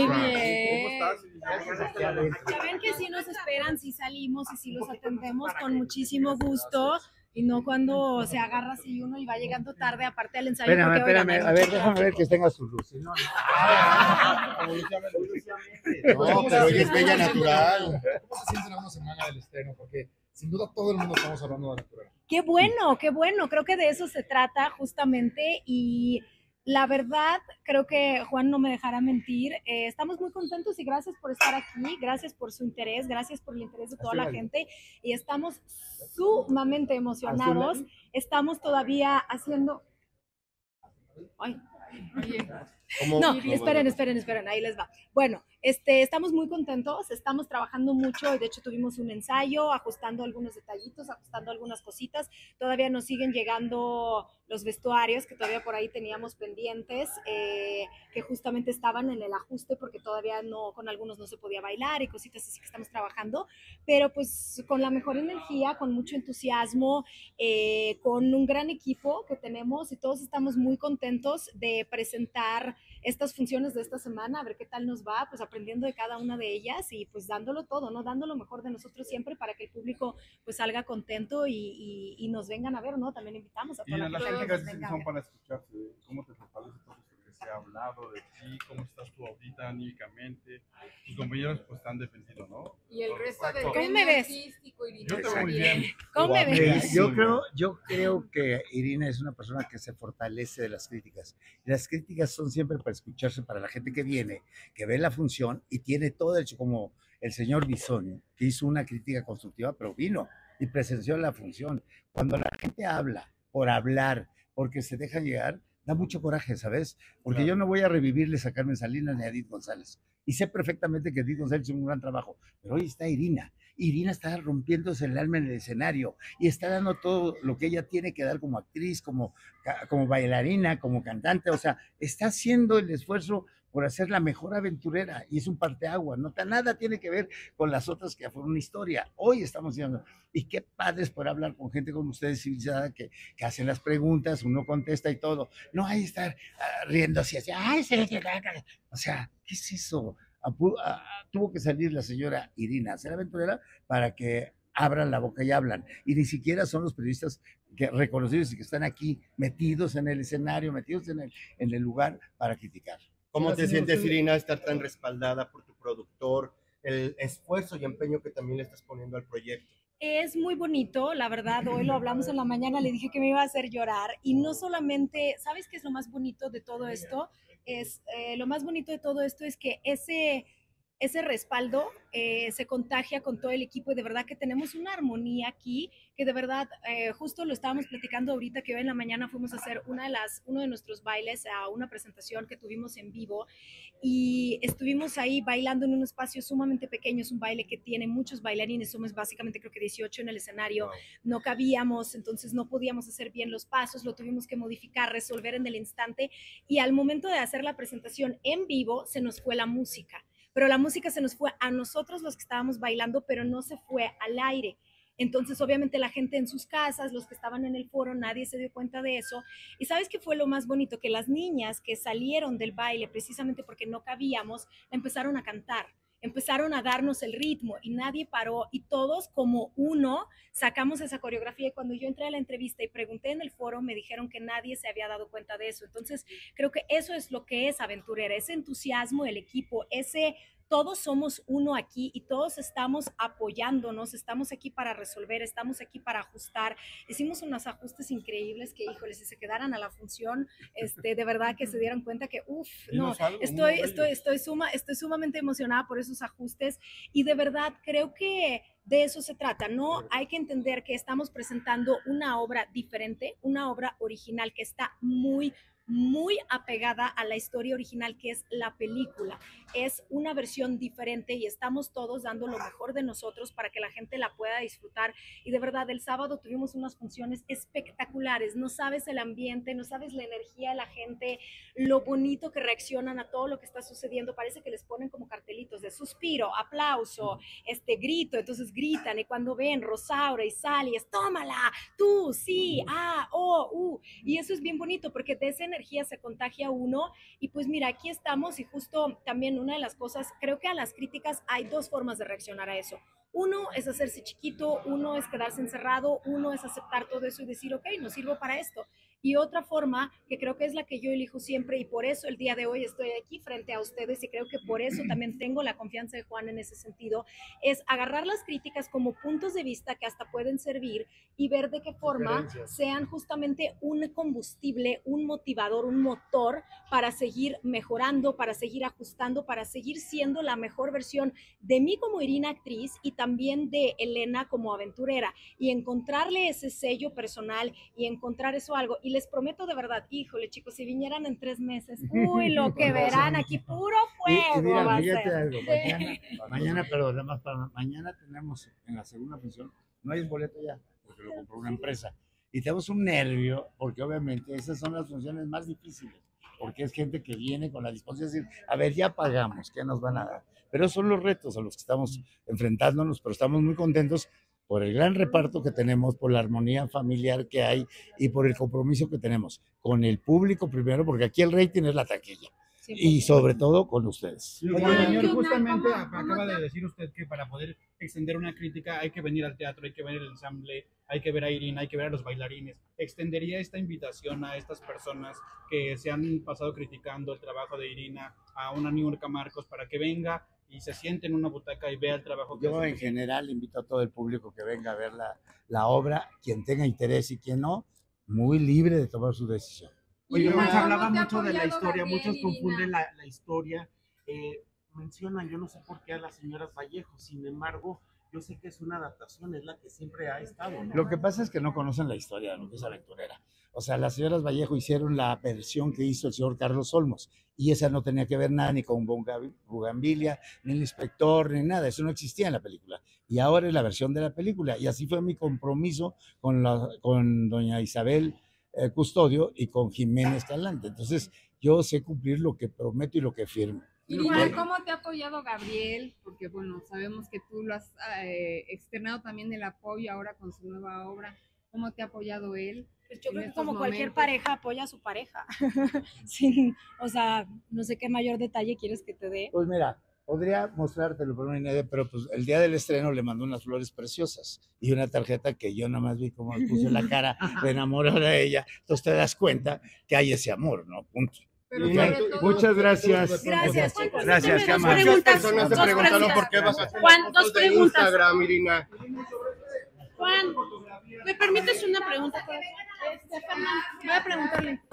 bien. ¿Cómo estás? Ya ven que sí nos esperan, sí salimos y sí los atendemos con muchísimo gusto. Y no cuando se agarra así uno y va llegando tarde, aparte del ensayo. Espérame, porque, oigan, espérame, hay a ver, mucho déjame ver tráfico. que tenga su luz. No, No, pero ella es bella natural. ¿Cómo se siente una semana del estreno? Porque sin duda todo el mundo estamos hablando de Natural. Qué bueno, qué bueno. Creo que de eso se trata justamente y la verdad, creo que Juan no me dejará mentir. Estamos muy contentos y gracias por estar aquí, gracias por su interés, gracias por el interés de toda la gente y estamos sumamente emocionados. Estamos todavía haciendo... Ay. No, esperen, ahí les va. Bueno, estamos muy contentos, estamos trabajando mucho y de hecho tuvimos un ensayo, ajustando algunos detallitos, ajustando algunas cositas. Todavía nos siguen llegando los vestuarios que todavía por ahí teníamos pendientes, que justamente estaban en el ajuste porque todavía no, con algunos no se podía bailar y cositas así que estamos trabajando, pero pues con la mejor energía, con mucho entusiasmo, con un gran equipo que tenemos y todos estamos muy contentos de presentar estas funciones de esta semana, a ver qué tal nos va, pues aprendiendo de cada una de ellas y pues dándolo todo, ¿no? Dando lo mejor de nosotros siempre para que el público pues salga contento y nos vengan a ver, ¿no? También invitamos a toda la gente que nos venga a ver. Para escucharte, ¿cómo te fortalece todo esto que se ha hablado de ti? ¿Cómo estás tú ahorita anímicamente? Tus compañeros pues están defendidos, ¿no? Y el resto del ¿Cómo me ves? Yo te veo muy bien. ¿Cómo me ves? yo creo que Irina es una persona que se fortalece de las críticas. Y las críticas son siempre para escucharse para la gente que viene, que ve la función y tiene todo hecho, como el señor Bisonio, que hizo una crítica constructiva, pero vino y presenció la función. Cuando la gente habla por hablar, porque se dejan llegar, da mucho coraje, ¿sabes? Porque yo no voy a revivirles a Carmen Salinas ni a Edith González. Y sé perfectamente que Edith González hizo un gran trabajo, pero hoy está Irina. Irina está rompiéndose el alma en el escenario y está dando todo lo que ella tiene que dar como actriz, como bailarina, como cantante. O sea, está haciendo el esfuerzo por hacer la mejor aventurera y es un parteaguas, no nada tiene que ver con las otras que fueron una historia. Hoy estamos diciendo, y qué padres por hablar con gente como ustedes civilizada que hacen las preguntas, uno contesta y todo. No hay estar riendo así, ay, o sea, ¿qué es eso? Tuvo que salir la señora Irina a hacer aventurera para que abran la boca y hablan. Y ni siquiera son los periodistas reconocidos y que están aquí metidos en el escenario, metidos en el lugar para criticar. ¿Cómo te sientes, Irina, estar tan respaldada por tu productor, el esfuerzo y empeño que también le estás poniendo al proyecto? Es muy bonito, la verdad, hoy lo hablamos en la mañana, le dije que me iba a hacer llorar y no solamente, ¿sabes qué es lo más bonito de todo esto? Lo más bonito de todo esto es que ese respaldo se contagia con todo el equipo y de verdad que tenemos una armonía aquí que de verdad, justo lo estábamos platicando ahorita que hoy en la mañana fuimos a hacer uno de nuestros bailes a una presentación que tuvimos en vivo y estuvimos ahí bailando en un espacio sumamente pequeño, es un baile que tiene muchos bailarines, somos básicamente creo que 18 en el escenario, no cabíamos, entonces no podíamos hacer bien los pasos, lo tuvimos que modificar, resolver en el instante y al momento de hacer la presentación en vivo se nos fue la música. Pero la música se nos fue a nosotros los que estábamos bailando, pero no se fue al aire. Entonces, obviamente, la gente en sus casas, los que estaban en el foro, nadie se dio cuenta de eso. Y ¿sabes qué fue lo más bonito? Que las niñas que salieron del baile, precisamente porque no cabíamos, empezaron a cantar. Empezaron a darnos el ritmo y nadie paró y todos como uno sacamos esa coreografía y cuando yo entré a la entrevista y pregunté en el foro me dijeron que nadie se había dado cuenta de eso. Entonces creo que eso es lo que es aventurera, ese entusiasmo del equipo, todos somos uno aquí y todos estamos apoyándonos, estamos aquí para resolver, estamos aquí para ajustar. Hicimos unos ajustes increíbles que, híjole, si se quedaran a la función, de verdad que se dieran cuenta que, no, estoy sumamente emocionada por esos ajustes y de verdad creo que de eso se trata, ¿no? Hay que entender que estamos presentando una obra diferente, una obra original que está muy apegada a la historia original que es la película. Es una versión diferente y estamos todos dando lo mejor de nosotros para que la gente la pueda disfrutar y de verdad el sábado tuvimos unas funciones espectaculares, no sabes el ambiente, no sabes la energía de la gente, lo bonito que reaccionan a todo lo que está sucediendo, parece que les ponen como cartelitos de suspiro, aplauso, grito, entonces gritan y cuando ven Rosaura y Sally es tómala, tú, sí, y eso es bien bonito porque de esa energía se contagia a uno y pues mira, aquí estamos y justo también una de las cosas, creo que a las críticas hay dos formas de reaccionar a eso. Uno es hacerse chiquito, uno es quedarse encerrado, uno es aceptar todo eso y decir, ok, no sirvo para esto. Y otra forma, que creo que es la que yo elijo siempre y por eso el día de hoy estoy aquí frente a ustedes y creo que por eso también tengo la confianza de Juan en ese sentido, es agarrar las críticas como puntos de vista que hasta pueden servir y ver de qué forma sean justamente un combustible, un motivador, un motor para seguir mejorando, para seguir ajustando, para seguir siendo la mejor versión de mí como Irina actriz y también de Elena como aventurera y encontrarle ese sello personal y encontrar eso algo. Y les prometo de verdad, híjole chicos, si vinieran en 3 meses, uy, lo que verán aquí, puro fuego. Y mira, va a fíjate ser. algo, mañana, pero además mañana tenemos en la segunda función, no hay un boleto ya, porque lo compró una empresa. Y tenemos un nervio, porque obviamente esas son las funciones más difíciles, porque es gente que viene con la disposición de decir, a ver, ya pagamos, ¿qué nos van a dar? Pero esos son los retos a los que estamos enfrentándonos, pero estamos muy contentos por el gran reparto que tenemos, por la armonía familiar que hay y por el compromiso que tenemos con el público primero, porque aquí el rating es la taquilla. Y sobre todo con ustedes. Señor, justamente acaba de decir usted que para poder extender una crítica hay que venir al teatro, hay que ver el ensamble, hay que ver a Irina, hay que ver a los bailarines. ¿Extendería esta invitación a estas personas que se han pasado criticando el trabajo de Irina a una Niurka Marcos para que venga y se siente en una butaca y vea el trabajo que Yo hace? en general invito a todo el público que venga a ver la obra, quien tenga interés y quien no, muy libre de tomar su decisión. Oye, Irina, se hablaba ¿cómo te ha mucho de la apoyado historia, Gabriel, muchos Irina? confunden la historia. Mencionan, yo no sé por qué a las señoras Vallejo, sin embargo, yo sé que es una adaptación, es la que siempre ha estado, ¿no? Lo que pasa es que no conocen la historia de lo que es aventurera. O sea, las señoras Vallejo hicieron la versión que hizo el señor Carlos Olmos, y esa no tenía que ver nada ni con Bugambilia, ni el inspector, ni nada, eso no existía en la película. Y ahora es la versión de la película, y así fue mi compromiso con doña Isabel Custodio y con Jiménez Calante. Entonces, yo sé cumplir lo que prometo y lo que firmo. Irina, ¿cómo te ha apoyado Gabriel? Porque bueno, sabemos que tú lo has externado también el apoyo ahora con su nueva obra. ¿Cómo te ha apoyado él? Pues yo en creo que estos como cualquier momentos? pareja apoya a su pareja. Sin, o sea, no sé qué mayor detalle quieres que te dé. Pues mira, podría mostrártelo, pero pues el día del estreno le mandó unas flores preciosas y una tarjeta que yo nada más vi como puse la cara de enamorada de ella. Entonces te das cuenta que hay ese amor, ¿no? Punto. Pero Ok. sobre todo- Muchas gracias. Gracias, chicos. Gracias, qué Dos amable. preguntas. Personas se Dos preguntaron preguntas. por qué vas a hacer Juan, fotos dos de preguntas. Instagram, Irina. Juan, ¿me permites una pregunta? Fernanda, voy a preguntarle.